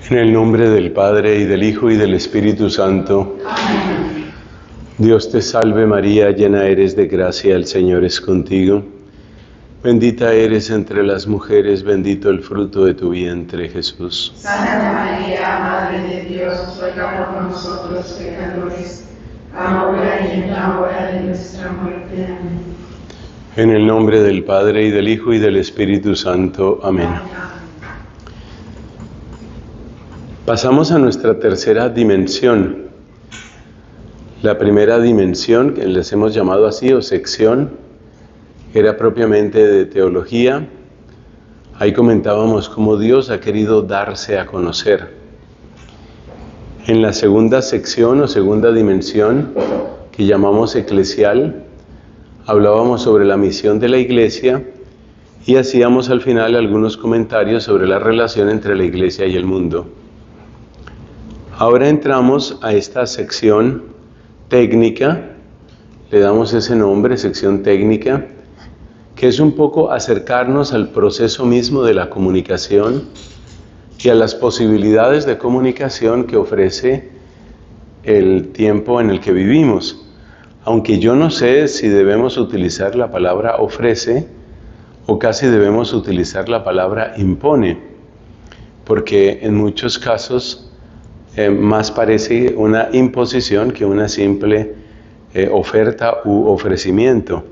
En el nombre del Padre, y del Hijo, y del Espíritu Santo. Amén. Dios te salve María, llena eres de gracia, el Señor es contigo. Bendita eres entre las mujeres, bendito el fruto de tu vientre, Jesús. Santa María, Madre de Dios, ruega por nosotros pecadores, ahora y en la hora de nuestra muerte. Amén. En el nombre del Padre, y del Hijo, y del Espíritu Santo. Amén. Pasamos a nuestra tercera dimensión. La primera dimensión, que les hemos llamado así, o sección, era propiamente de teología. Ahí comentábamos cómo Dios ha querido darse a conocer. En la segunda sección o segunda dimensión, que llamamos eclesial, hablábamos sobre la misión de la Iglesia y hacíamos al final algunos comentarios sobre la relación entre la Iglesia y el mundo. Ahora entramos a esta sección técnica, le damos ese nombre, sección técnica, que es un poco acercarnos al proceso mismo de la comunicación y a las posibilidades de comunicación que ofrece el tiempo en el que vivimos. Aunque yo no sé si debemos utilizar la palabra ofrece o casi debemos utilizar la palabra impone, porque en muchos casos más parece una imposición que una simple oferta u ofrecimiento.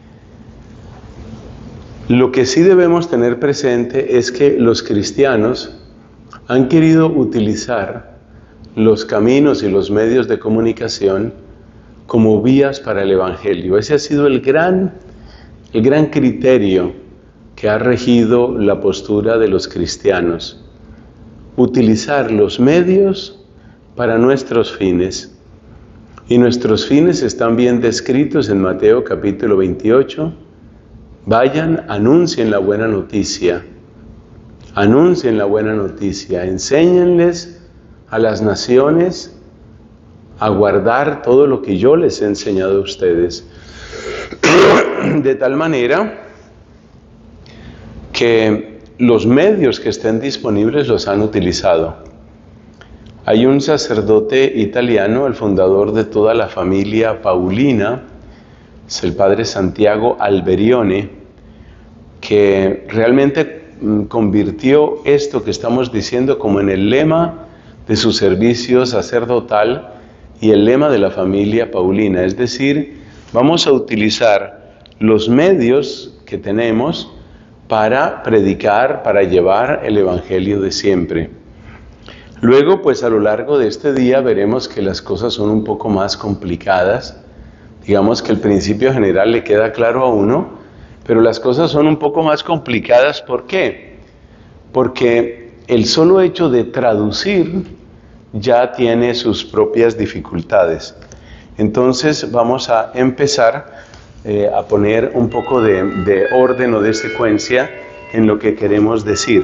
Lo que sí debemos tener presente es que los cristianos han querido utilizar los caminos y los medios de comunicación como vías para el Evangelio. Ese ha sido el gran criterio que ha regido la postura de los cristianos. Utilizar los medios para nuestros fines. Y nuestros fines están bien descritos en Mateo capítulo 28. Vayan, anuncien la buena noticia. Anuncien la buena noticia. Enséñenles a las naciones a guardar todo lo que yo les he enseñado a ustedes. De tal manera que los medios que estén disponibles los han utilizado. Hay un sacerdote italiano, el fundador de toda la familia Paulina, es el padre Santiago Alberione, que realmente convirtió esto que estamos diciendo como en el lema de su servicio sacerdotal y el lema de la familia Paulina. Es decir, vamos a utilizar los medios que tenemos para predicar, para llevar el Evangelio de siempre. Luego, pues a lo largo de este día veremos que las cosas son un poco más complicadas. Digamos que el principio general le queda claro a uno, pero las cosas son un poco más complicadas. ¿Por qué? Porque el solo hecho de traducir ya tiene sus propias dificultades. Entonces vamos a empezar a poner un poco de orden o de secuencia en lo que queremos decir.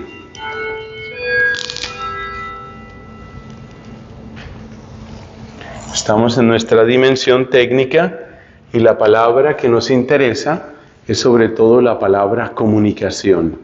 Estamos en nuestra dimensión técnica y la palabra que nos interesa es sobre todo la palabra comunicación.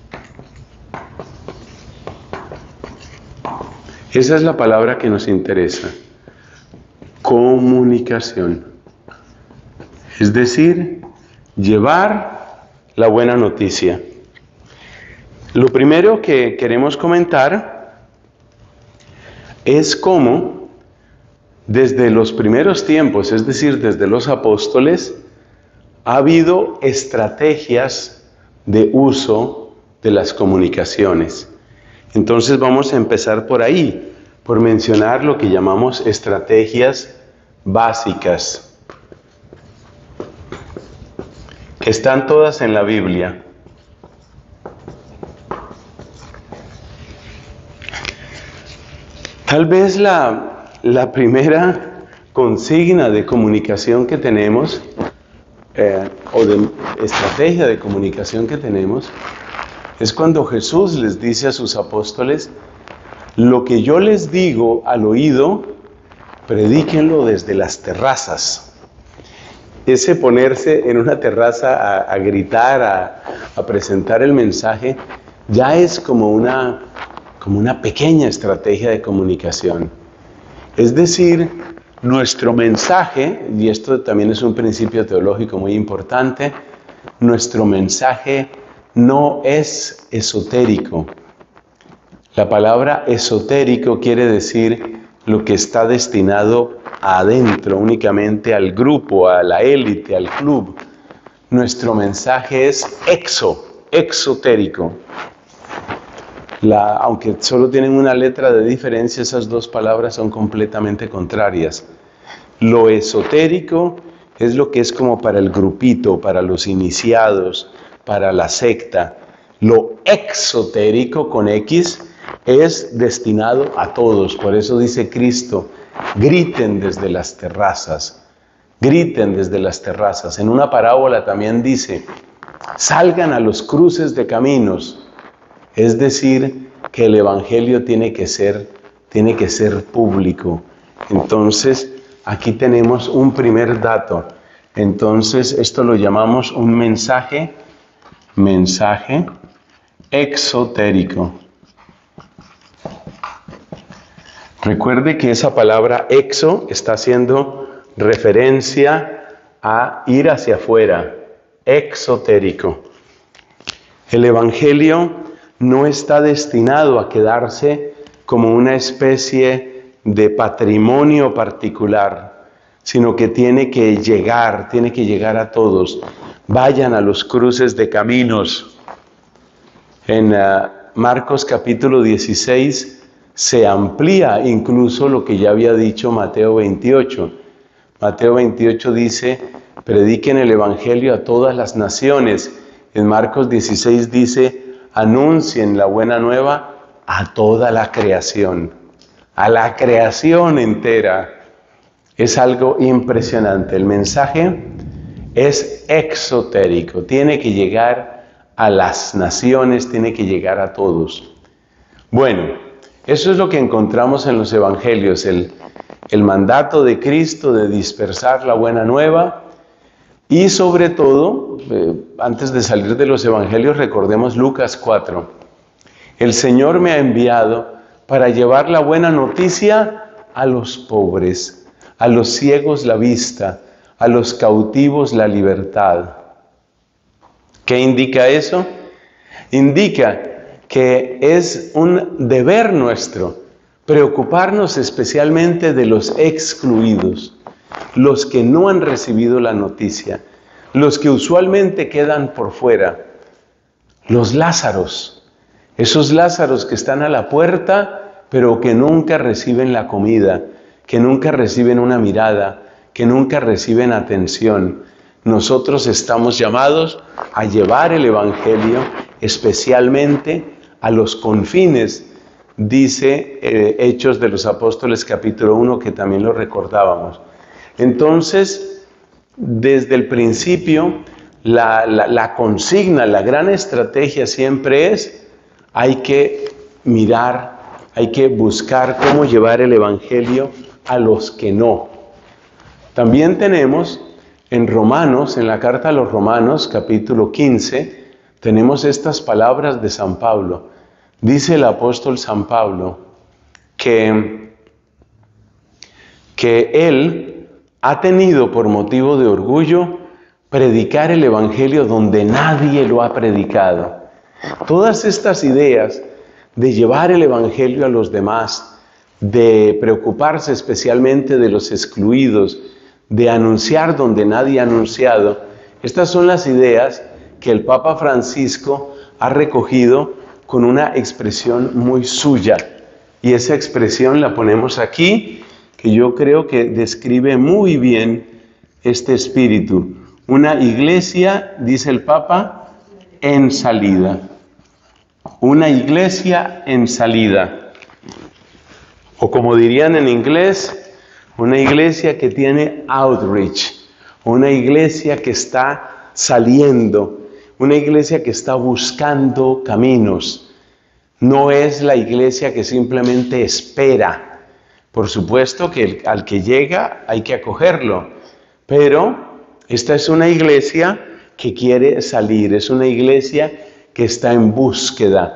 Esa es la palabra que nos interesa. Comunicación. Es decir, llevar la buena noticia. Lo primero que queremos comentar es cómo desde los primeros tiempos, es decir, desde los apóstoles, ha habido estrategias de uso de las comunicaciones. Entonces vamos a empezar por ahí, por mencionar lo que llamamos estrategias básicas, que están todas en la Biblia. Tal vez la primera consigna de comunicación que tenemos, o de estrategia de comunicación que tenemos, es cuando Jesús les dice a sus apóstoles: lo que yo les digo al oído, predíquenlo desde las terrazas. Ese ponerse en una terraza a gritar, a presentar el mensaje, ya es como una como una pequeña estrategia de comunicación. Es decir, nuestro mensaje, y esto también es un principio teológico muy importante, nuestro mensaje no es esotérico. La palabra esotérico quiere decir lo que está destinado adentro, únicamente al grupo, a la élite, al club. Nuestro mensaje es exotérico. Aunque solo tienen una letra de diferencia, esas dos palabras son completamente contrarias. Lo esotérico es lo que es como para el grupito, para los iniciados, para la secta. Lo exotérico, con X, es destinado a todos. Por eso dice Cristo, griten desde las terrazas. Griten desde las terrazas. En una parábola también dice, salgan a los cruces de caminos. Es decir, que el evangelio tiene que ser público. Entonces, aquí tenemos un primer dato. Entonces, esto lo llamamos un mensaje exotérico. Recuerde que esa palabra exo está haciendo referencia a ir hacia afuera, exotérico. El evangelio no está destinado a quedarse como una especie de patrimonio particular, sino que tiene que llegar a todos. Vayan a los cruces de caminos. En Marcos capítulo 16 se amplía incluso lo que ya había dicho Mateo 28. Mateo 28 dice, prediquen el evangelio a todas las naciones. En Marcos 16 dice, anuncien la buena nueva a toda la creación, a la creación entera. Es algo impresionante. El mensaje es exotérico, tiene que llegar a las naciones, tiene que llegar a todos. Bueno, eso es lo que encontramos en los evangelios, el mandato de Cristo de dispersar la buena nueva. Y sobre todo, antes de salir de los evangelios, recordemos Lucas 4. El Señor me ha enviado para llevar la buena noticia a los pobres, a los ciegos la vista, a los cautivos la libertad. ¿Qué indica eso? Indica que es un deber nuestro preocuparnos especialmente de los excluidos, los que no han recibido la noticia, los que usualmente quedan por fuera, los Lázaros, esos Lázaros que están a la puerta, pero que nunca reciben la comida, que nunca reciben una mirada, que nunca reciben atención. Nosotros estamos llamados a llevar el evangelio especialmente a los confines, dice Hechos de los Apóstoles capítulo 1, que también lo recordábamos. Entonces, desde el principio, la consigna, la gran estrategia siempre es, hay que mirar, hay que buscar cómo llevar el evangelio a los que no. También tenemos en Romanos, en la carta a los Romanos, capítulo 15, tenemos estas palabras de San Pablo. Dice el apóstol San Pablo que él ha tenido por motivo de orgullo predicar el evangelio donde nadie lo ha predicado. Todas estas ideas de llevar el evangelio a los demás, de preocuparse especialmente de los excluidos, de anunciar donde nadie ha anunciado, estas son las ideas que el Papa Francisco ha recogido con una expresión muy suya. Y esa expresión la ponemos aquí, que yo creo que describe muy bien este espíritu. Una iglesia, dice el Papa, en salida. Una iglesia en salida. O como dirían en inglés, una iglesia que tiene outreach. Una iglesia que está saliendo. Una iglesia que está buscando caminos. No es la iglesia que simplemente espera. Por supuesto que al que llega hay que acogerlo, pero esta es una iglesia que quiere salir, es una iglesia que está en búsqueda,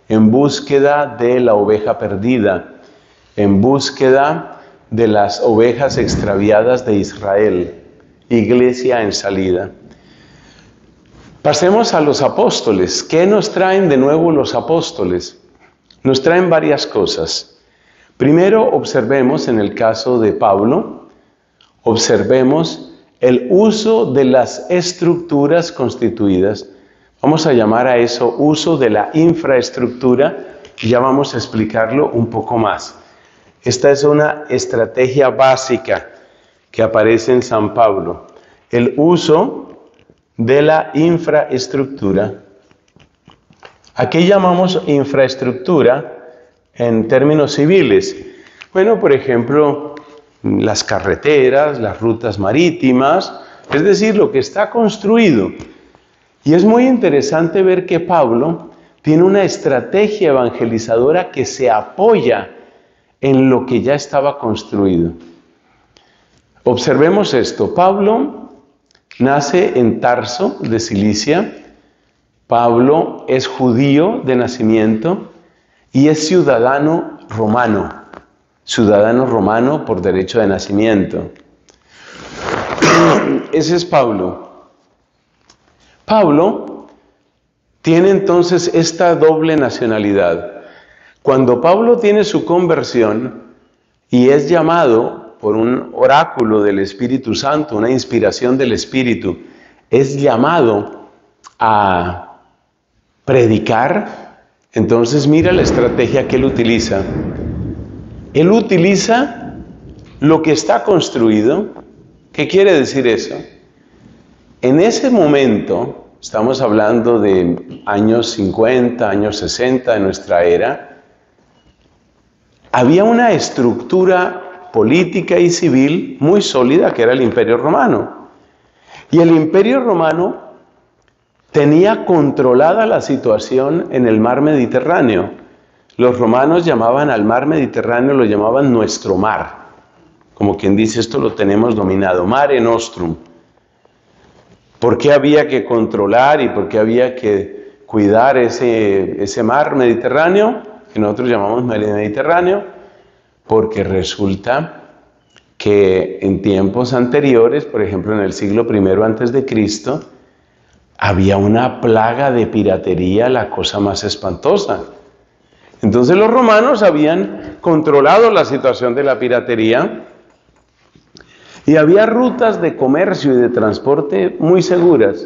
en búsqueda de la oveja perdida, en búsqueda de las ovejas extraviadas de Israel. Iglesia en salida. Pasemos a los apóstoles. ¿Qué nos traen de nuevo los apóstoles? Nos traen varias cosas. Primero, observemos en el caso de Pablo, observemos el uso de las estructuras constituidas. Vamos a llamar a eso uso de la infraestructura y ya vamos a explicarlo un poco más. Esta es una estrategia básica que aparece en San Pablo. El uso de la infraestructura. ¿A qué llamamos infraestructura en términos civiles? Bueno, por ejemplo, las carreteras, las rutas marítimas, es decir, lo que está construido. Y es muy interesante ver que Pablo tiene una estrategia evangelizadora que se apoya en lo que ya estaba construido. Observemos esto. Pablo nace en Tarso de Cilicia. Pablo es judío de nacimiento y es ciudadano romano por derecho de nacimiento. Ese es Pablo. Pablo tiene entonces esta doble nacionalidad. Cuando Pablo tiene su conversión y es llamado por un oráculo del Espíritu Santo, una inspiración del Espíritu, es llamado a predicar, entonces mira la estrategia que él utiliza. Él utiliza lo que está construido. ¿Qué quiere decir eso? En ese momento, estamos hablando de años 50, años 60 de nuestra era, había una estructura política y civil muy sólida que era el Imperio Romano. Y el Imperio Romano tenía controlada la situación en el mar Mediterráneo. Los romanos llamaban al mar Mediterráneo, lo llamaban nuestro mar. Como quien dice, esto lo tenemos dominado, Mare Nostrum. ¿Por qué había que controlar y por qué había que cuidar ese mar Mediterráneo, que nosotros llamamos Mediterráneo? Porque resulta que en tiempos anteriores, por ejemplo en el siglo I antes de Cristo, había una plaga de piratería, la cosa más espantosa. Entonces los romanos habían controlado la situación de la piratería y había rutas de comercio y de transporte muy seguras.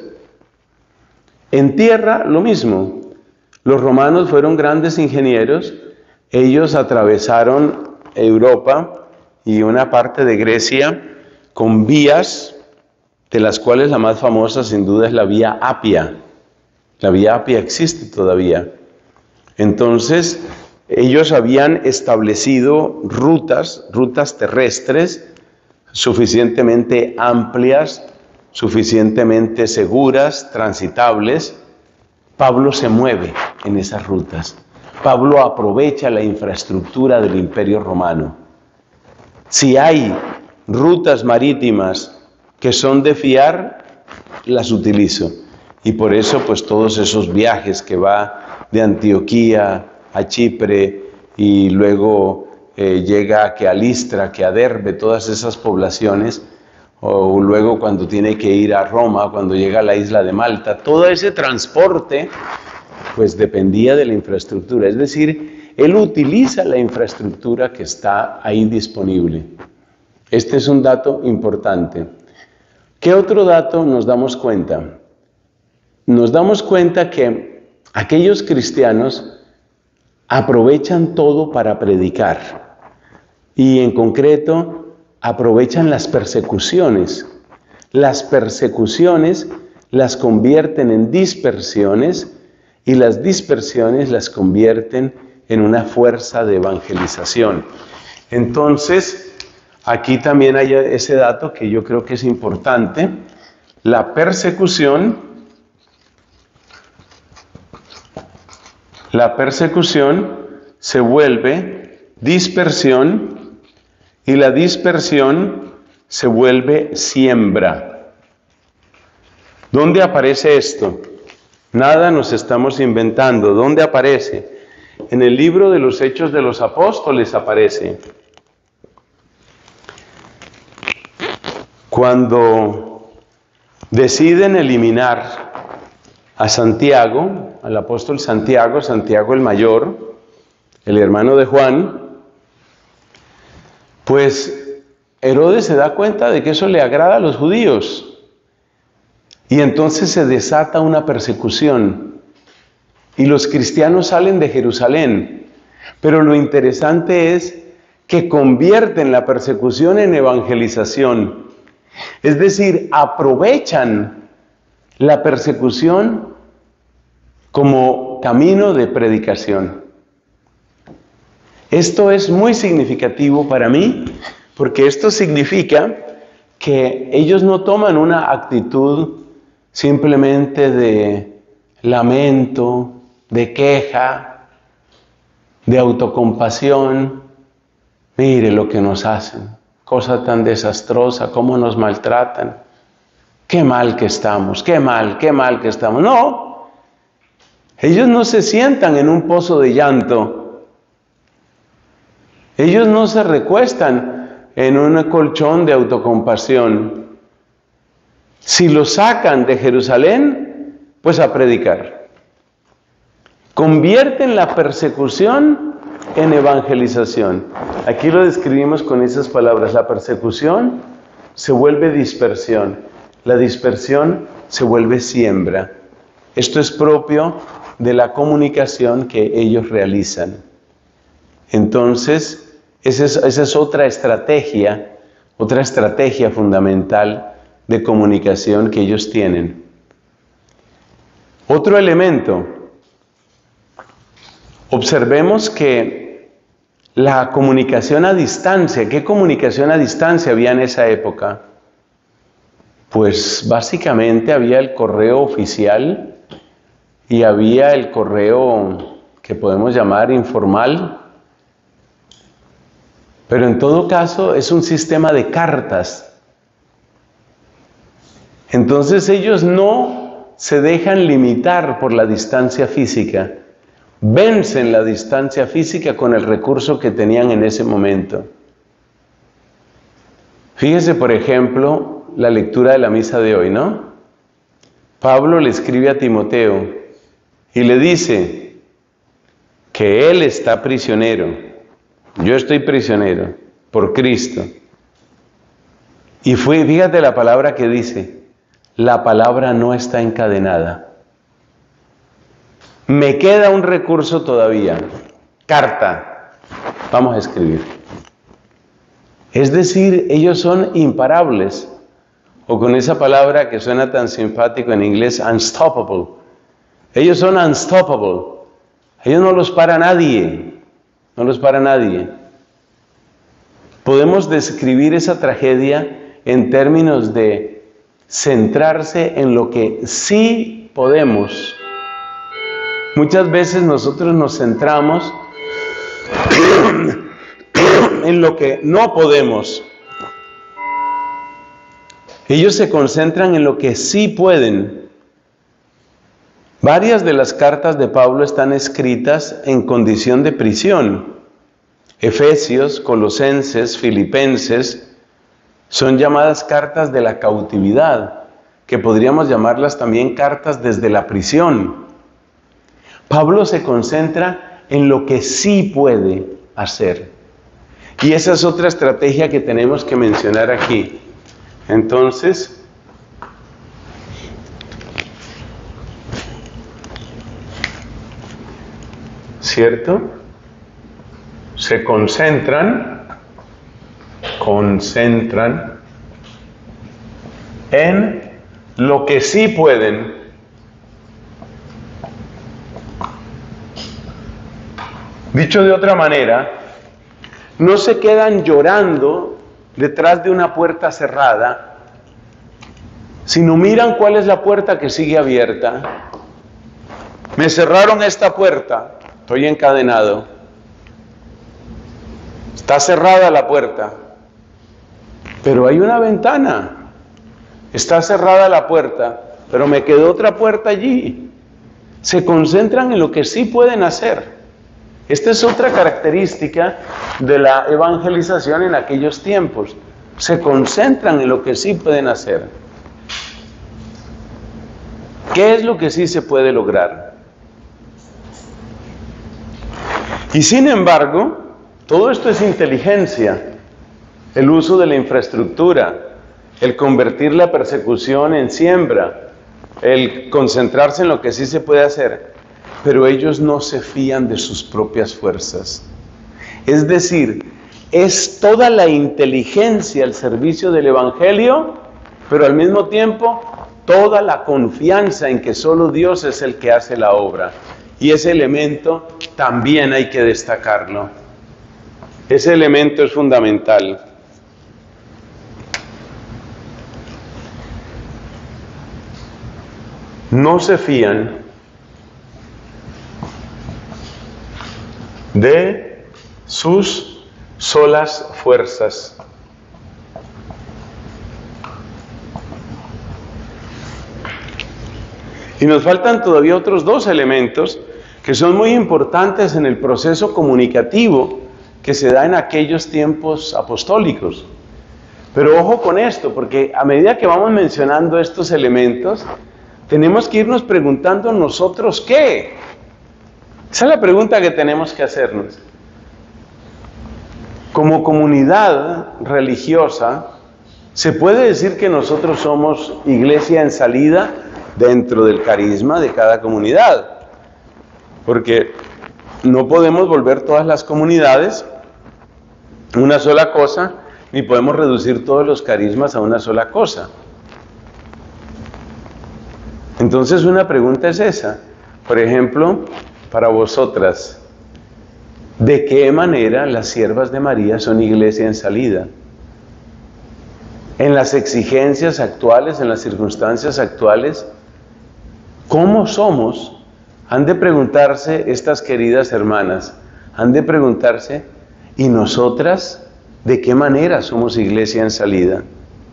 En tierra, lo mismo. Los romanos fueron grandes ingenieros. Ellos atravesaron Europa y una parte de Grecia con vías, de las cuales la más famosa sin duda es la Vía Apia. La Vía Apia existe todavía. Entonces, ellos habían establecido rutas terrestres suficientemente amplias, suficientemente seguras, transitables. Pablo se mueve en esas rutas. Pablo aprovecha la infraestructura del Imperio Romano. Si hay rutas marítimas que son de fiar, las utilizo. Y por eso, pues todos esos viajes que va de Antioquía a Chipre y luego llega a Listra, a Derbe, todas esas poblaciones, o luego cuando tiene que ir a Roma, cuando llega a la isla de Malta, todo ese transporte pues dependía de la infraestructura. Es decir, él utiliza la infraestructura que está ahí disponible. Este es un dato importante. ¿Qué otro dato nos damos cuenta? Nos damos cuenta que aquellos cristianos aprovechan todo para predicar. Y en concreto, aprovechan las persecuciones. Las persecuciones las convierten en dispersiones y las dispersiones las convierten en una fuerza de evangelización. Entonces, aquí también hay ese dato que yo creo que es importante. La persecución se vuelve dispersión y la dispersión se vuelve siembra. ¿Dónde aparece esto? Nada nos estamos inventando. ¿Dónde aparece? En el libro de los Hechos de los Apóstoles aparece. Cuando deciden eliminar a Santiago, al apóstol Santiago, Santiago el mayor, el hermano de Juan, pues Herodes se da cuenta de que eso le agrada a los judíos. Y entonces se desata una persecución. Y los cristianos salen de Jerusalén. Pero lo interesante es que convierten la persecución en evangelización. Es decir, aprovechan la persecución como camino de predicación. Esto es muy significativo para mí, porque esto significa que ellos no toman una actitud simplemente de lamento, de queja, de autocompasión. Mire lo que nos hacen, cosa tan desastrosa, cómo nos maltratan. Qué mal que estamos, qué mal que estamos. No, ellos no se sientan en un pozo de llanto. Ellos no se recuestan en un colchón de autocompasión. Si lo sacan de Jerusalén, pues a predicar. Convierten la persecución en evangelización. Aquí lo describimos con esas palabras. La persecución se vuelve dispersión. La dispersión se vuelve siembra. Esto es propio de la comunicación que ellos realizan. Entonces, esa es otra estrategia fundamental de comunicación que ellos tienen. Otro elemento. Observemos que la comunicación a distancia, ¿qué comunicación a distancia había en esa época? Pues básicamente había el correo oficial y había el correo que podemos llamar informal. Pero en todo caso es un sistema de cartas. Entonces ellos no se dejan limitar por la distancia física. Vencen la distancia física con el recurso que tenían en ese momento. Fíjese, por ejemplo, la lectura de la misa de hoy, ¿no? Pablo le escribe a Timoteo y le dice que él está prisionero. Yo estoy prisionero por Cristo. Y fíjate la palabra que dice, la palabra no está encadenada. Me queda un recurso todavía, carta, vamos a escribir. Es decir, ellos son imparables, o con esa palabra que suena tan simpático en inglés, unstoppable. Ellos son unstoppable, ellos no los para nadie, no los para nadie. Podemos describir esa tragedia en términos de centrarse en lo que sí podemos. Muchas veces nosotros nos centramos en lo que no podemos. Ellos se concentran en lo que sí pueden. Varias de las cartas de Pablo están escritas en condición de prisión. Efesios, Colosenses, Filipenses, son llamadas cartas de la cautividad, que podríamos llamarlas también cartas desde la prisión. Pablo se concentra en lo que sí puede hacer. Y esa es otra estrategia que tenemos que mencionar aquí. Entonces, ¿cierto? Se concentran en lo que sí pueden. Dicho de otra manera, no se quedan llorando detrás de una puerta cerrada, sino miran cuál es la puerta que sigue abierta. Me cerraron esta puerta, estoy encadenado. Está cerrada la puerta, pero hay una ventana. Está cerrada la puerta, pero me quedó otra puerta allí. Se concentran en lo que sí pueden hacer. Esta es otra característica de la evangelización en aquellos tiempos. Se concentran en lo que sí pueden hacer. ¿Qué es lo que sí se puede lograr? Y sin embargo, todo esto es inteligencia. El uso de la infraestructura, el convertir la persecución en siembra, el concentrarse en lo que sí se puede hacer. Pero ellos no se fían de sus propias fuerzas. Es decir, es toda la inteligencia al servicio del Evangelio, pero al mismo tiempo toda la confianza en que solo Dios es el que hace la obra. Y ese elemento también hay que destacarlo. Ese elemento es fundamental. No se fían de sus solas fuerzas. Y nos faltan todavía otros dos elementos que son muy importantes en el proceso comunicativo que se da en aquellos tiempos apostólicos. Pero ojo con esto, porque a medida que vamos mencionando estos elementos, tenemos que irnos preguntando nosotros qué. Esa es la pregunta que tenemos que hacernos. Como comunidad religiosa, ¿se puede decir que nosotros somos iglesia en salida dentro del carisma de cada comunidad? Porque no podemos volver todas las comunidades una sola cosa, ni podemos reducir todos los carismas a una sola cosa. Entonces una pregunta es esa. Por ejemplo, para vosotras, ¿de qué manera las siervas de María son iglesia en salida? En las exigencias actuales, en las circunstancias actuales, ¿cómo somos? Han de preguntarse estas queridas hermanas, han de preguntarse, ¿y nosotras de qué manera somos iglesia en salida?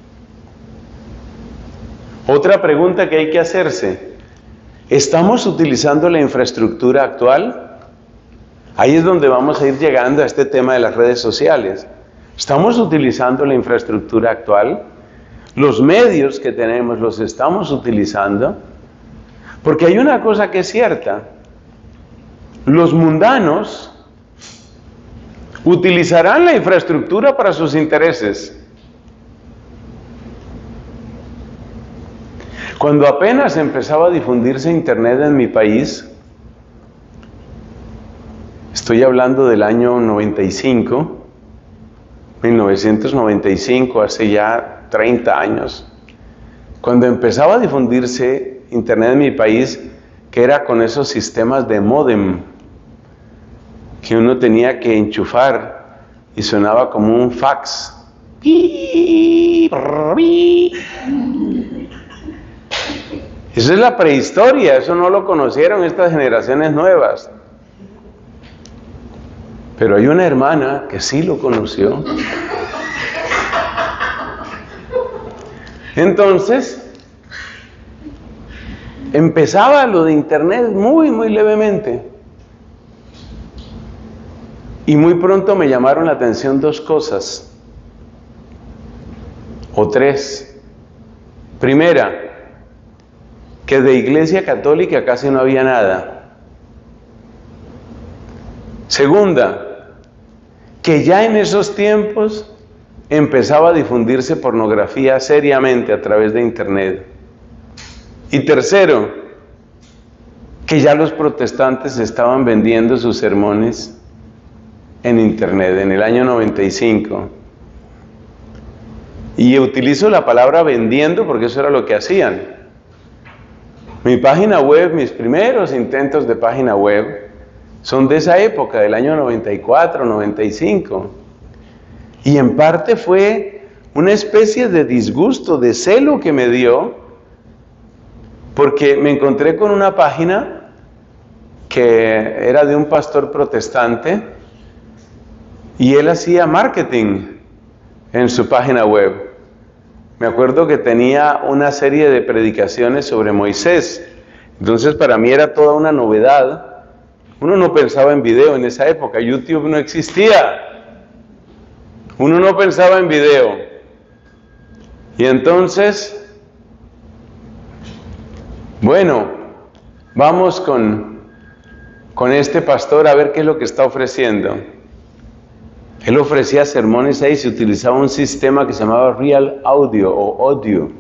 Otra pregunta que hay que hacerse, ¿estamos utilizando la infraestructura actual? Ahí es donde vamos a ir llegando a este tema de las redes sociales. ¿Estamos utilizando la infraestructura actual? ¿Los medios que tenemos los estamos utilizando? Porque hay una cosa que es cierta. Los mundanos utilizarán la infraestructura para sus intereses. Cuando apenas empezaba a difundirse Internet en mi país, estoy hablando del año 95, 1995, hace ya 30 años, cuando empezaba a difundirse Internet en mi país, que era con esos sistemas de módem, que uno tenía que enchufar y sonaba como un fax. Eso es la prehistoria, eso no lo conocieron estas generaciones nuevas. Pero hay una hermana que sí lo conoció. Entonces, empezaba lo de Internet muy, muy levemente. Y muy pronto me llamaron la atención dos cosas, o tres. Primera, que de iglesia católica casi no había nada. Segunda, que ya en esos tiempos empezaba a difundirse pornografía seriamente a través de Internet. Y tercero, que ya los protestantes estaban vendiendo sus sermones en Internet en el año 95. Y utilizo la palabra vendiendo porque eso era lo que hacían. Mi página web, mis primeros intentos de página web son de esa época, del año 94, 95. Y en parte fue una especie de disgusto, de celo que me dio, porque me encontré con una página que era de un pastor protestante y él hacía marketing en su página web. Me acuerdo que tenía una serie de predicaciones sobre Moisés. Entonces para mí era toda una novedad Uno no pensaba en video en esa época, YouTube no existía. Uno no pensaba en video. Y entonces, bueno, vamos con este pastor a ver qué es lo que está ofreciendo. Él ofrecía sermones ahí, se utilizaba un sistema que se llamaba Real Audio o Audio.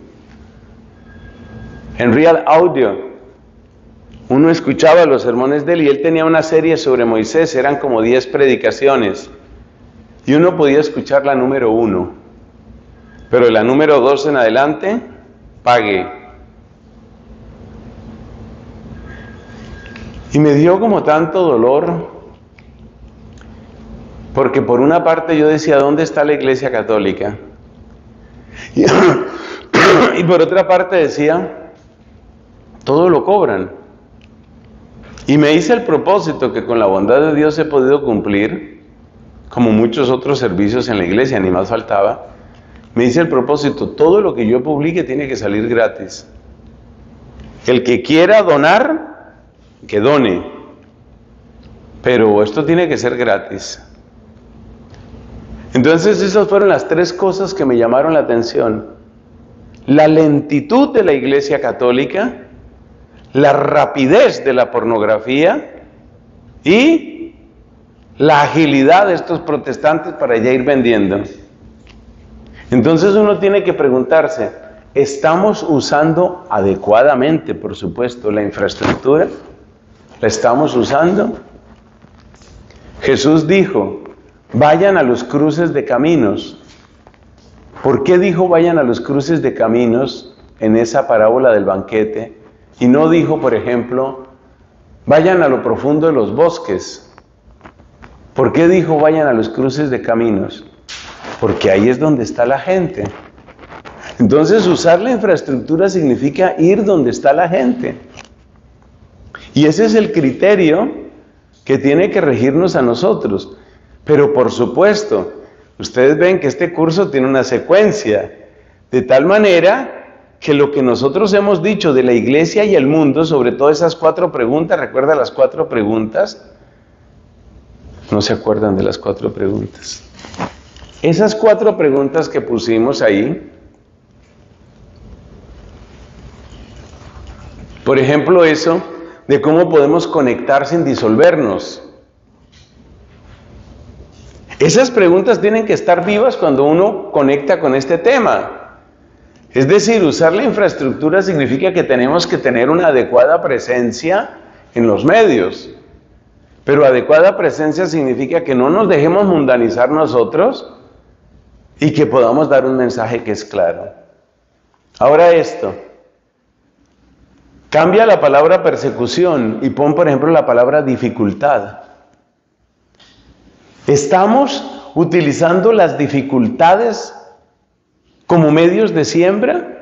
En Real Audio, uno escuchaba los sermones de él y él tenía una serie sobre Moisés, eran como 10 predicaciones. Y uno podía escuchar la número 1, pero la número 2 en adelante, pague. Y me dio como tanto dolor, porque por una parte yo decía, ¿dónde está la Iglesia Católica? Y por otra parte decía, todo lo cobran. Y me hice el propósito que con la bondad de Dios he podido cumplir, como muchos otros servicios en la iglesia, ni más faltaba. Me hice el propósito, todo lo que yo publique tiene que salir gratis. El que quiera donar, que done. Pero esto tiene que ser gratis. Entonces esas fueron las 3 cosas que me llamaron la atención. La lentitud de la Iglesia Católica, la rapidez de la pornografía y la agilidad de estos protestantes para ya ir vendiendo. Entonces uno tiene que preguntarse, ¿estamos usando adecuadamente, por supuesto, la infraestructura? ¿La estamos usando? Jesús dijo, vayan a los cruces de caminos. ¿Por qué dijo vayan a los cruces de caminos en esa parábola del banquete? Y no dijo, por ejemplo, vayan a lo profundo de los bosques. ¿Por qué dijo vayan a los cruces de caminos? Porque ahí es donde está la gente. Entonces usar la infraestructura significa ir donde está la gente. Y ese es el criterio que tiene que regirnos a nosotros. Pero por supuesto, ustedes ven que este curso tiene una secuencia, de tal manera que lo que nosotros hemos dicho de la iglesia y el mundo, sobre todo esas 4 preguntas, ¿recuerda las 4 preguntas? No se acuerdan de las 4 preguntas. Esas 4 preguntas que pusimos ahí, por ejemplo eso de cómo podemos conectar sin disolvernos. Esas preguntas tienen que estar vivas cuando uno conecta con este tema. Es decir, usar la infraestructura significa que tenemos que tener una adecuada presencia en los medios. Pero adecuada presencia significa que no nos dejemos mundanizar nosotros y que podamos dar un mensaje que es claro. Ahora esto. Cambia la palabra persecución y pon, por ejemplo, la palabra dificultad. ¿Estamos utilizando las dificultades como medios de siembra?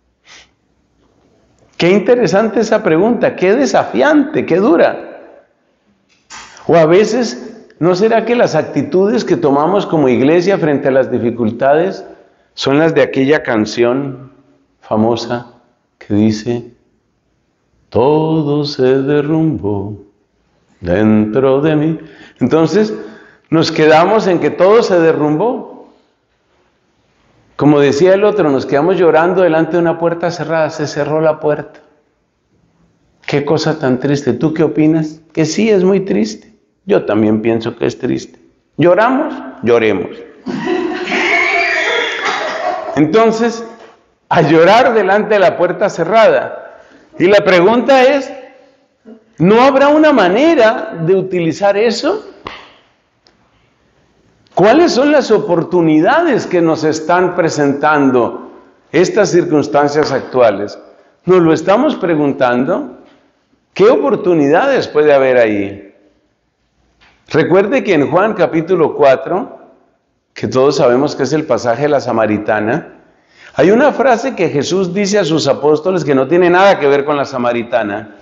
Qué interesante esa pregunta, qué desafiante, qué dura. O a veces, ¿no será que las actitudes que tomamos como iglesia frente a las dificultades son las de aquella canción famosa que dice, todo se derrumbó dentro de mí? Entonces, nos quedamos en que todo se derrumbó. Como decía el otro, nos quedamos llorando delante de una puerta cerrada, se cerró la puerta. Qué cosa tan triste. ¿Tú qué opinas? Que sí, es muy triste. Yo también pienso que es triste. ¿Lloramos? Lloremos. Entonces, a llorar delante de la puerta cerrada. Y la pregunta es, ¿no habrá una manera de utilizar eso? ¿Cuáles son las oportunidades que nos están presentando estas circunstancias actuales? ¿Nos lo estamos preguntando? ¿Qué oportunidades puede haber ahí? Recuerde que en Juan capítulo 4, que todos sabemos que es el pasaje de la samaritana, hay una frase que Jesús dice a sus apóstoles que no tiene nada que ver con la samaritana.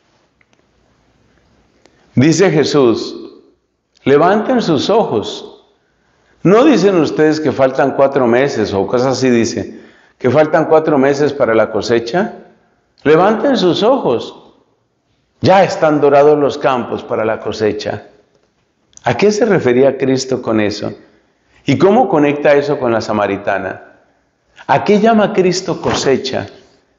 Dice Jesús, levanten sus ojos. ¿No dicen ustedes que faltan 4 meses o cosas así dice? ¿Que faltan 4 meses para la cosecha? Levanten sus ojos. Ya están dorados los campos para la cosecha. ¿A qué se refería Cristo con eso? ¿Y cómo conecta eso con la samaritana? ¿A qué llama Cristo cosecha?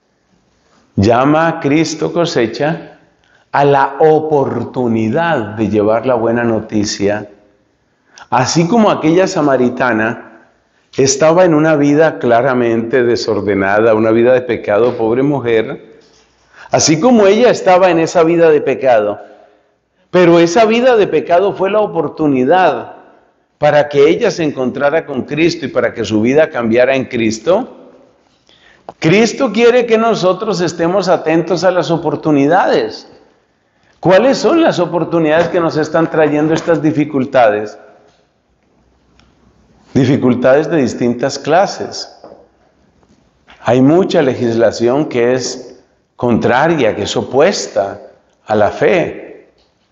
Llama Cristo cosecha a la oportunidad de llevar la buena noticia. Así como aquella samaritana estaba en una vida claramente desordenada, una vida de pecado, pobre mujer, así como ella estaba en esa vida de pecado, pero esa vida de pecado fue la oportunidad para que ella se encontrara con Cristo y para que su vida cambiara en Cristo. Cristo quiere que nosotros estemos atentos a las oportunidades. ¿Cuáles son las oportunidades que nos están trayendo estas dificultades? Dificultades de distintas clases. Hay mucha legislación que es contraria, que es opuesta a la fe.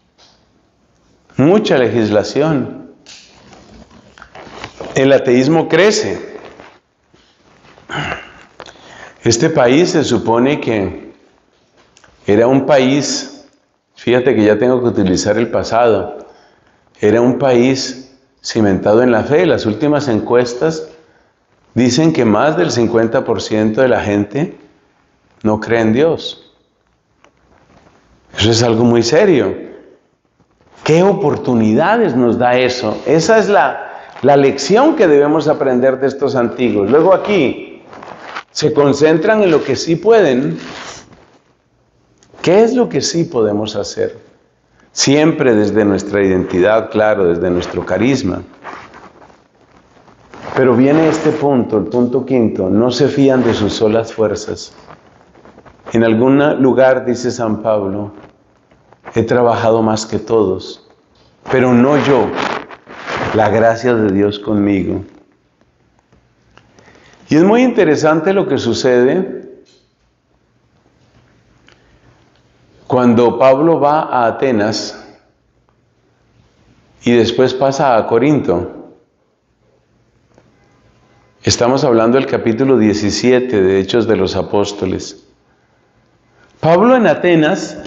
Mucha legislación. El ateísmo crece. Este país se supone que era un país, fíjate que ya tengo que utilizar el pasado, era un país cimentado en la fe. Las últimas encuestas dicen que más del 50% de la gente no cree en Dios. Eso es algo muy serio. ¿Qué oportunidades nos da eso? Esa es la lección que debemos aprender de estos antiguos. Luego aquí se concentran en lo que sí pueden. ¿Qué es lo que sí podemos hacer? Siempre desde nuestra identidad, claro, desde nuestro carisma. Pero viene este punto, el punto quinto: no se fían de sus solas fuerzas. En algún lugar dice San Pablo: he trabajado más que todos, pero no yo, la gracia de Dios conmigo. Y es muy interesante lo que sucede cuando Pablo va a Atenas y después pasa a Corinto. Estamos hablando del capítulo 17 de Hechos de los Apóstoles. Pablo en Atenas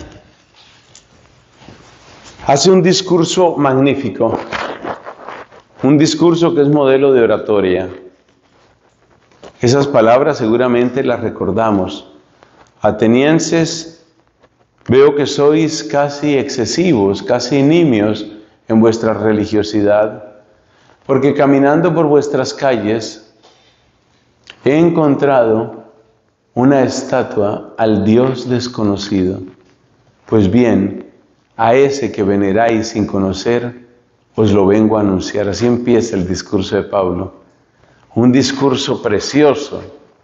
hace un discurso magnífico, un discurso que es modelo de oratoria. Esas palabras seguramente las recordamos. Atenienses, veo que sois casi excesivos, casi nimios en vuestra religiosidad, porque caminando por vuestras calles he encontrado una estatua al Dios desconocido. Pues bien, a ese que veneráis sin conocer, os lo vengo a anunciar. Así empieza el discurso de Pablo. Un discurso precioso.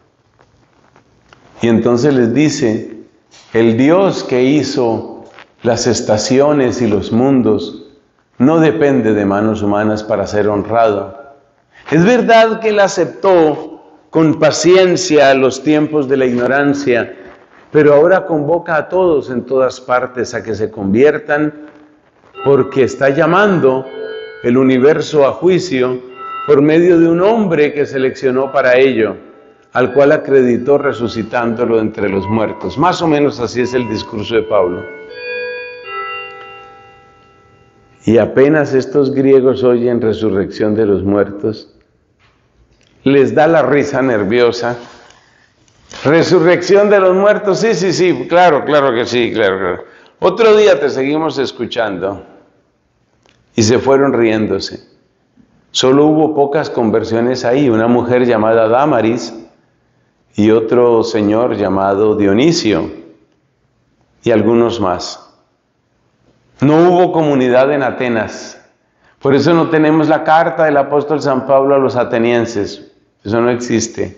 Y entonces les dice: el Dios que hizo las estaciones y los mundos no depende de manos humanas para ser honrado. Es verdad que Él aceptó con paciencia los tiempos de la ignorancia, pero ahora convoca a todos en todas partes a que se conviertan, porque está llamando el universo a juicio por medio de un hombre que seleccionó para ello, al cual acreditó resucitándolo entre los muertos. Más o menos así es el discurso de Pablo. Y apenas estos griegos oyen resurrección de los muertos, les da la risa nerviosa. Resurrección de los muertos, sí, claro que sí, claro. Otro día te seguimos escuchando. Y se fueron riéndose. Solo hubo pocas conversiones ahí, una mujer llamada Dámaris y otro señor llamado Dionisio y algunos más. No hubo comunidad en Atenas. Por eso no tenemos la carta del apóstol San Pablo a los atenienses. Eso no existe.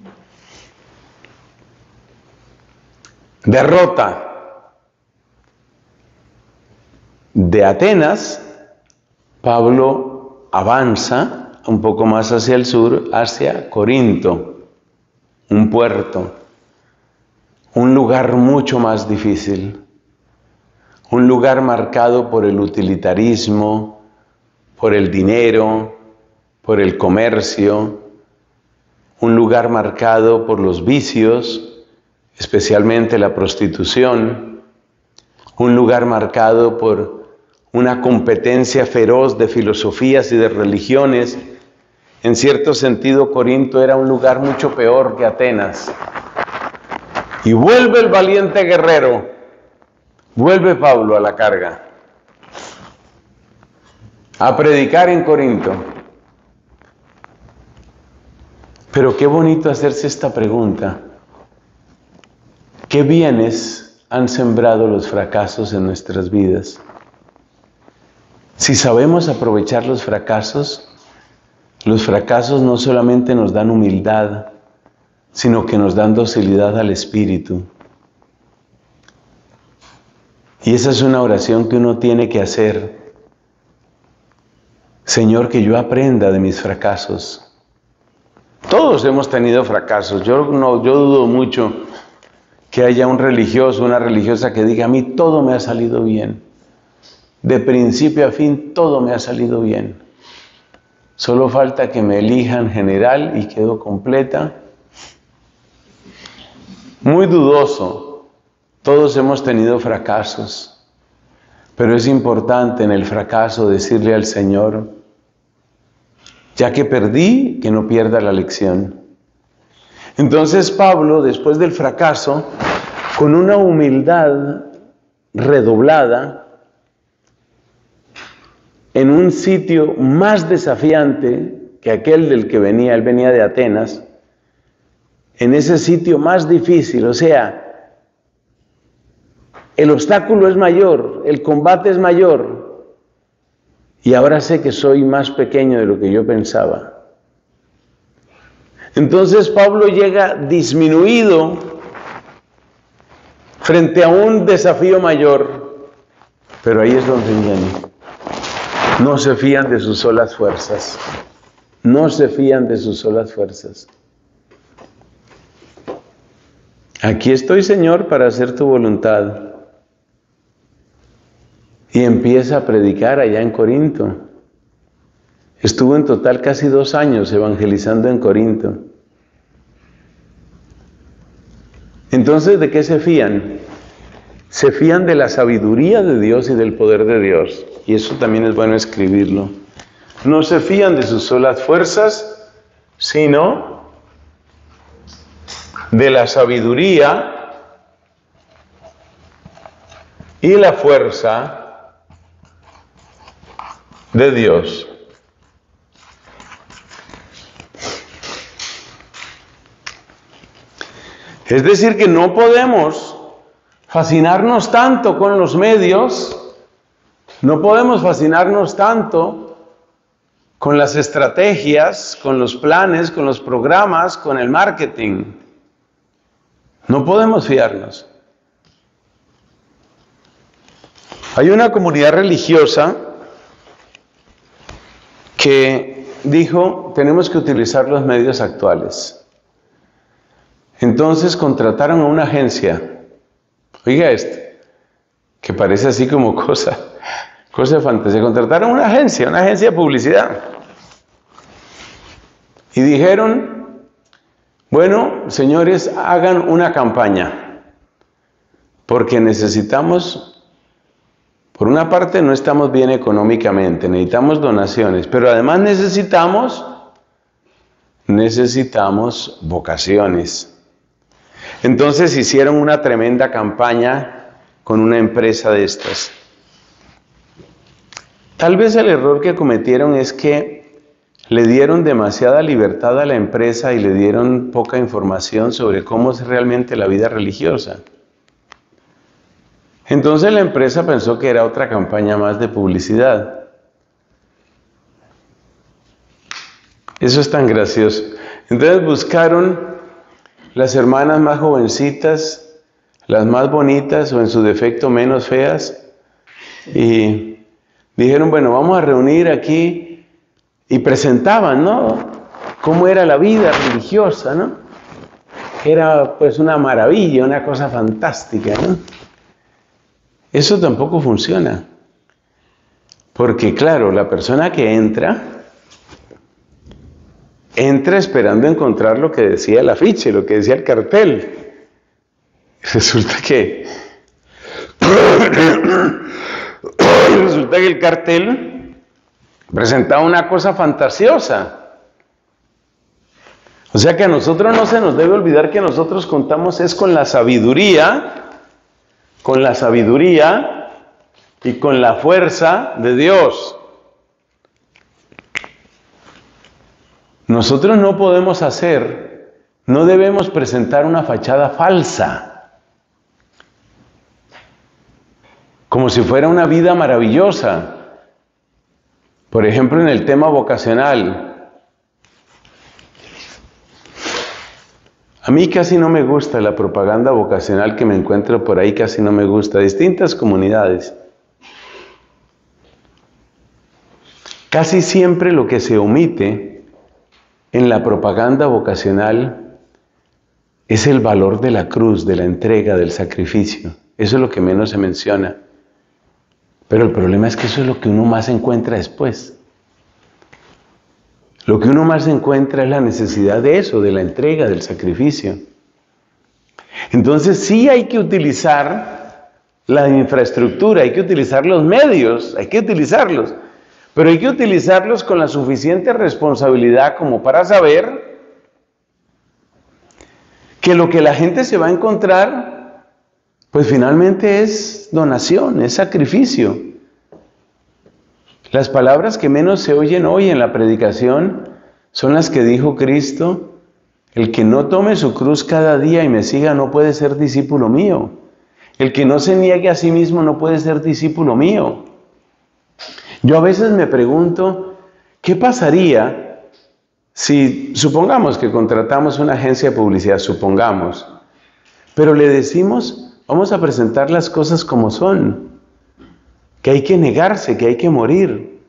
Derrota. De Atenas, Pablo avanza un poco más hacia el sur, hacia Corinto, un puerto, un lugar mucho más difícil, un lugar marcado por el utilitarismo, por el dinero, por el comercio, un lugar marcado por los vicios, especialmente la prostitución, un lugar marcado por una competencia feroz de filosofías y de religiones. En cierto sentido, Corinto era un lugar mucho peor que Atenas. Y vuelve el valiente guerrero, vuelve Pablo a la carga, a predicar en Corinto. Pero qué bonito hacerse esta pregunta. ¿Qué bienes han sembrado los fracasos en nuestras vidas? Si sabemos aprovechar los fracasos no solamente nos dan humildad, sino que nos dan docilidad al Espíritu. Y esa es una oración que uno tiene que hacer. Señor, que yo aprenda de mis fracasos. Todos hemos tenido fracasos. Yo dudo mucho que haya un religioso, una religiosa que diga, a mí todo me ha salido bien. De principio a fin, todo me ha salido bien. Solo falta que me elijan general y quedo completa. Muy dudoso. Todos hemos tenido fracasos. Pero es importante en el fracaso decirle al Señor, ya que perdí, que no pierda la lección. Entonces Pablo, después del fracaso, con una humildad redoblada, en un sitio más desafiante que aquel del que venía, él venía de Atenas, en ese sitio más difícil, o sea, el obstáculo es mayor, el combate es mayor, y ahora sé que soy más pequeño de lo que yo pensaba. Entonces Pablo llega disminuido frente a un desafío mayor, pero ahí es donde viene. No se fían de sus solas fuerzas. No se fían de sus solas fuerzas. Aquí estoy, Señor, para hacer tu voluntad. Y empieza a predicar allá en Corinto. Estuvo en total casi 2 años evangelizando en Corinto. Entonces, ¿de qué se fían? Se fían de la sabiduría de Dios y del poder de Dios. Y eso también es bueno escribirlo. No se fían de sus solas fuerzas, sino de la sabiduría y la fuerza de Dios. Es decir, que no podemos fascinarnos tanto con los medios, no podemos fascinarnos tanto con las estrategias, con los planes, con los programas, con el marketing. No podemos fiarnos. Hay una comunidad religiosa que dijo, tenemos que utilizar los medios actuales. Entonces contrataron a una agencia. Oiga esto, que parece así como cosa de fantasía. Contrataron una agencia de publicidad. Y dijeron, bueno, señores, hagan una campaña. Porque necesitamos, por una parte no estamos bien económicamente, necesitamos donaciones, pero además necesitamos vocaciones. Entonces hicieron una tremenda campaña con una empresa de estas. Tal vez el error que cometieron es que le dieron demasiada libertad a la empresa y le dieron poca información sobre cómo es realmente la vida religiosa. Entonces la empresa pensó que era otra campaña más de publicidad. Eso es tan gracioso. Entonces buscaron las hermanas más jovencitas, las más bonitas o en su defecto menos feas, y dijeron, bueno, vamos a reunir aquí, y presentaban, ¿no?, cómo era la vida religiosa, ¿no? Era pues una maravilla, una cosa fantástica, ¿no? Eso tampoco funciona, porque claro, la persona que entra esperando encontrar lo que decía el afiche, lo que decía el cartel. Resulta que resulta que el cartel presentaba una cosa fantasiosa. O sea que a nosotros no se nos debe olvidar que nosotros contamos es con la sabiduría y con la fuerza de Dios. Nosotros no podemos no debemos presentar una fachada falsa, como si fuera una vida maravillosa. Por ejemplo, en el tema vocacional. A mí casi no me gusta la propaganda vocacional que me encuentro por ahí, casi no me gusta. Distintas comunidades. Casi siempre lo que se omite en la propaganda vocacional es el valor de la cruz, de la entrega, del sacrificio. Eso es lo que menos se menciona. Pero el problema es que eso es lo que uno más encuentra después. Lo que uno más encuentra es la necesidad de eso, de la entrega, del sacrificio. Entonces sí hay que utilizar la infraestructura, hay que utilizar los medios, hay que utilizarlos. Pero hay que utilizarlos con la suficiente responsabilidad como para saber que lo que la gente se va a encontrar, pues finalmente es donación, es sacrificio. Las palabras que menos se oyen hoy en la predicación son las que dijo Cristo: el que no tome su cruz cada día y me siga no puede ser discípulo mío. El que no se niegue a sí mismo no puede ser discípulo mío. Yo a veces me pregunto, ¿qué pasaría si, supongamos que contratamos una agencia de publicidad, supongamos, pero le decimos, vamos a presentar las cosas como son, que hay que negarse, que hay que morir?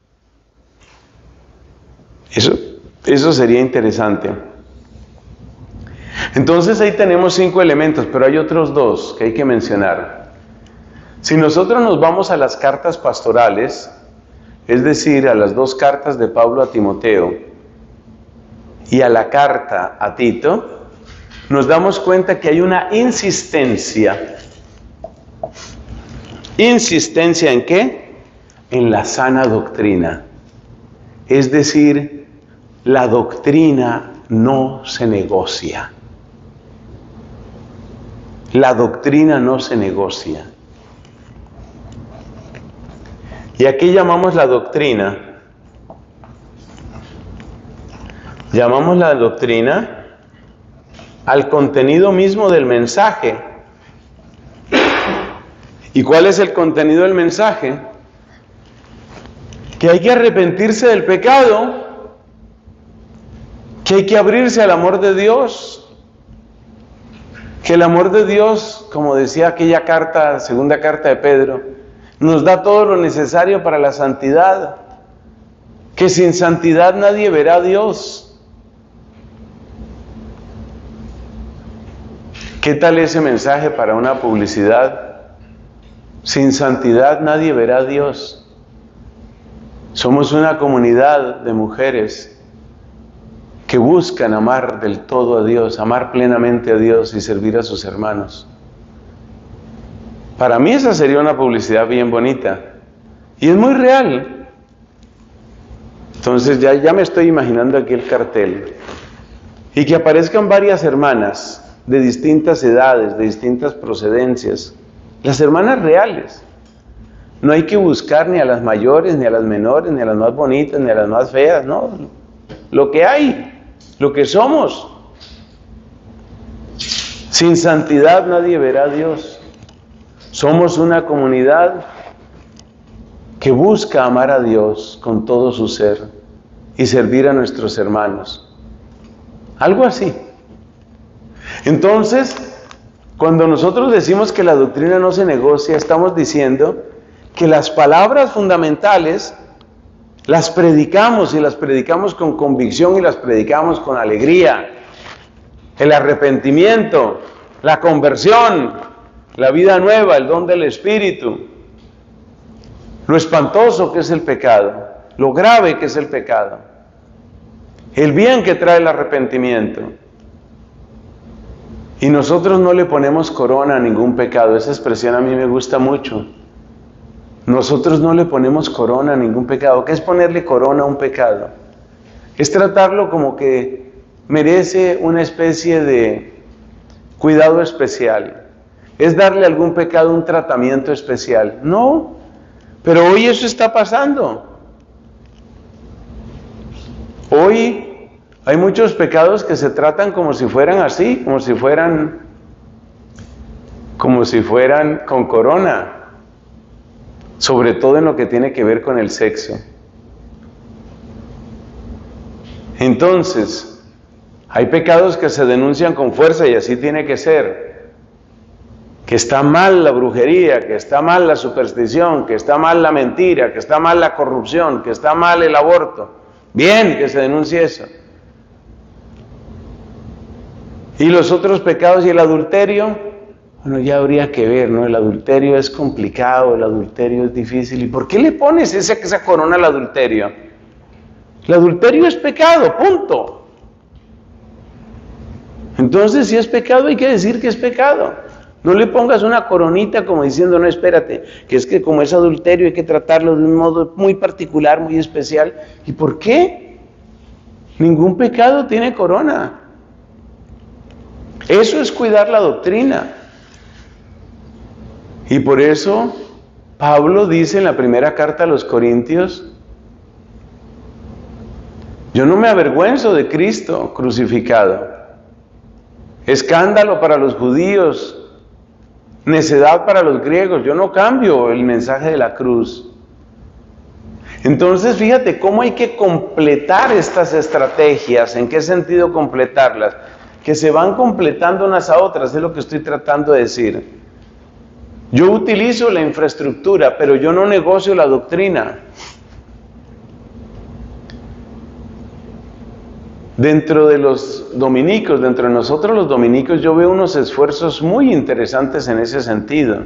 Eso sería interesante. Entonces ahí tenemos 5 elementos, pero hay otros 2 que hay que mencionar. Si nosotros nos vamos a las cartas pastorales, es decir, a las 2 cartas de Pablo a Timoteo y a la carta a Tito, nos damos cuenta que hay una insistencia. ¿Insistencia en qué? En la sana doctrina. Es decir, la doctrina no se negocia. La doctrina no se negocia. ¿Y a qué llamamos la doctrina? Llamamos la doctrina al contenido mismo del mensaje. ¿Y cuál es el contenido del mensaje? Que hay que arrepentirse del pecado, que hay que abrirse al amor de Dios, que el amor de Dios, como decía aquella carta, segunda carta de Pedro, nos da todo lo necesario para la santidad, que sin santidad nadie verá a Dios. ¿Qué tal ese mensaje para una publicidad? Sin santidad nadie verá a Dios. Somos una comunidad de mujeres que buscan amar del todo a Dios, amar plenamente a Dios y servir a sus hermanos. Para mí esa sería una publicidad bien bonita. Y es muy real. Entonces ya me estoy imaginando aquí el cartel. Y que aparezcan varias hermanas de distintas edades, de distintas procedencias. Las hermanas reales. No hay que buscar ni a las mayores, ni a las menores, ni a las más bonitas, ni a las más feas, no. Lo que hay, lo que somos. Sin santidad nadie verá a Dios. Somos una comunidad que busca amar a Dios con todo su ser y servir a nuestros hermanos. Algo así. Entonces, cuando nosotros decimos que la doctrina no se negocia, estamos diciendo que las palabras fundamentales las predicamos, y las predicamos con convicción y las predicamos con alegría. El arrepentimiento, la conversión, la vida nueva, el don del Espíritu, lo espantoso que es el pecado, lo grave que es el pecado, el bien que trae el arrepentimiento. Y nosotros no le ponemos corona a ningún pecado. Esa expresión a mí me gusta mucho. Nosotros no le ponemos corona a ningún pecado. ¿Qué es ponerle corona a un pecado? Es tratarlo como que merece una especie de cuidado especial. Es darle a algún pecado un tratamiento especial. No, pero hoy eso está pasando. Hoy hay muchos pecados que se tratan como si fueran así, como si fueran con corona. Sobre todo en lo que tiene que ver con el sexo. Entonces, hay pecados que se denuncian con fuerza y así tiene que ser. Que está mal la brujería, que está mal la superstición, que está mal la mentira, que está mal la corrupción, que está mal el aborto. Bien que se denuncie eso. Y los otros pecados y el adulterio, bueno, ya habría que ver, ¿no? El adulterio es complicado, el adulterio es difícil. ¿Y por qué le pones esa corona al adulterio? El adulterio es pecado, punto. Entonces, si es pecado, hay que decir que es pecado. No le pongas una coronita como diciendo, no, espérate, que es que como es adulterio hay que tratarlo de un modo muy particular, muy especial. ¿Y por qué? Ningún pecado tiene corona. Eso es cuidar la doctrina. Y por eso Pablo dice en la primera carta a los Corintios, yo no me avergüenzo de Cristo crucificado. Escándalo para los judíos, necedad para los griegos. Yo no cambio el mensaje de la cruz. Entonces, fíjate cómo hay que completar estas estrategias. ¿En qué sentido completarlas? Que se van completando unas a otras, es lo que estoy tratando de decir. Yo utilizo la infraestructura, pero yo no negocio la doctrina. Dentro de los dominicos, dentro de nosotros los dominicos, yo veo unos esfuerzos muy interesantes en ese sentido.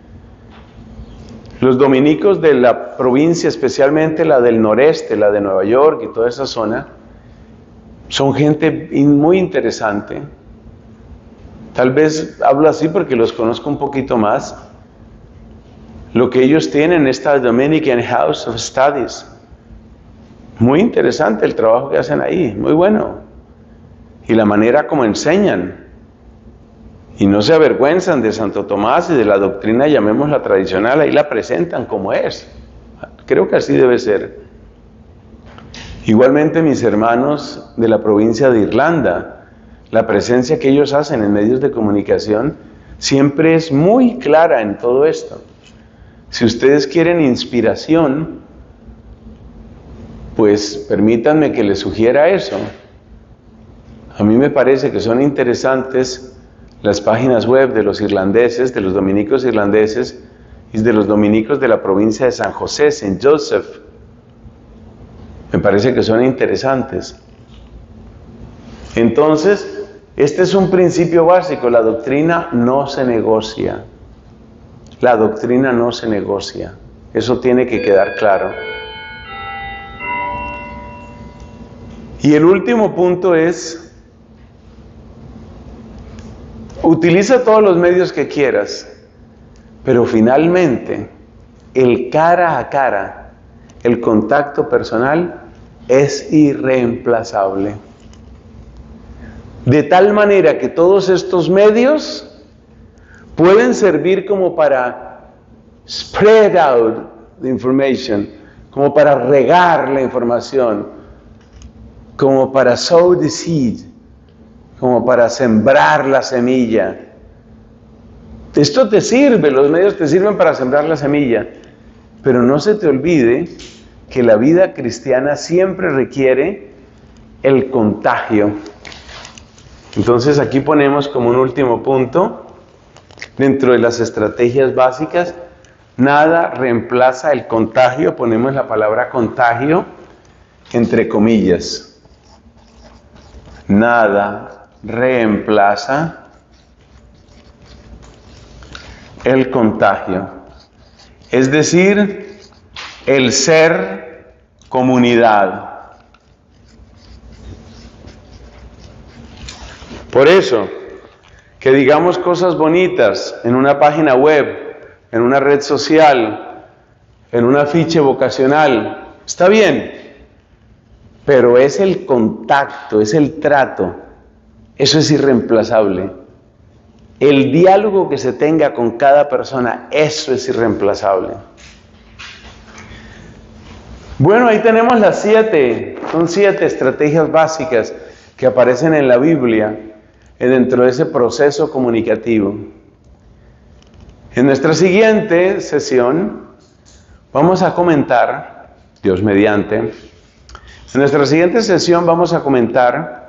Los dominicos de la provincia, especialmente la del noreste, la de Nueva York y toda esa zona, son gente muy interesante. Tal vez hablo así porque los conozco un poquito más. Lo que ellos tienen, esta Dominican House of Studies. Muy interesante el trabajo que hacen ahí, muy bueno. Y la manera como enseñan. Y no se avergüenzan de Santo Tomás y de la doctrina, llamémosla tradicional, ahí la presentan como es. Creo que así debe ser. Igualmente mis hermanos de la provincia de Irlanda, la presencia que ellos hacen en medios de comunicación siempre es muy clara en todo esto. Si ustedes quieren inspiración, pues permítanme que les sugiera eso. A mí me parece que son interesantes las páginas web de los irlandeses, de los dominicos irlandeses y de los dominicos de la provincia de San José, St. Joseph. Me parece que son interesantes. Entonces, este es un principio básico, la doctrina no se negocia. La doctrina no se negocia. Eso tiene que quedar claro. Y el último punto es, utiliza todos los medios que quieras, pero finalmente, el cara a cara, el contacto personal es irreemplazable. De tal manera que todos estos medios pueden servir como para spread out the information, como para regar la información, como para sow the seed, como para sembrar la semilla. Esto te sirve, los medios te sirven para sembrar la semilla, pero no se te olvide que la vida cristiana siempre requiere el contagio. Entonces aquí ponemos como un último punto, dentro de las estrategias básicas, nada reemplaza el contagio, ponemos la palabra contagio entre comillas. Nada reemplaza el contagio, es decir, el ser comunidad. Por eso, que digamos cosas bonitas en una página web, en una red social, en un afiche vocacional. Está bien, pero es el contacto, es el trato. Eso es irreemplazable. El diálogo que se tenga con cada persona, eso es irreemplazable. Bueno, ahí tenemos las 7. Son 7 estrategias básicas que aparecen en la Biblia dentro de ese proceso comunicativo. En nuestra siguiente sesión vamos a comentar, Dios mediante, en nuestra siguiente sesión vamos a comentar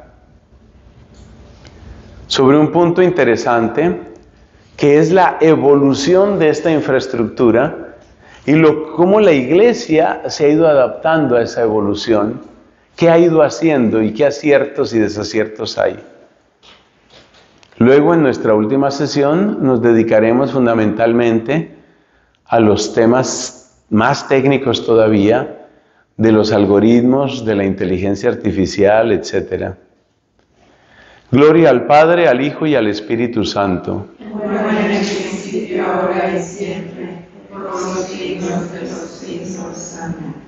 sobre un punto interesante que es la evolución de esta infraestructura y cómo la Iglesia se ha ido adaptando a esa evolución, qué ha ido haciendo y qué aciertos y desaciertos hay. Luego, en nuestra última sesión, nos dedicaremos fundamentalmente a los temas más técnicos todavía, de los algoritmos, de la inteligencia artificial, etc. Gloria al Padre, al Hijo y al Espíritu Santo. Como en el principio, ahora y siempre, por los siglos de los siglos. Amén.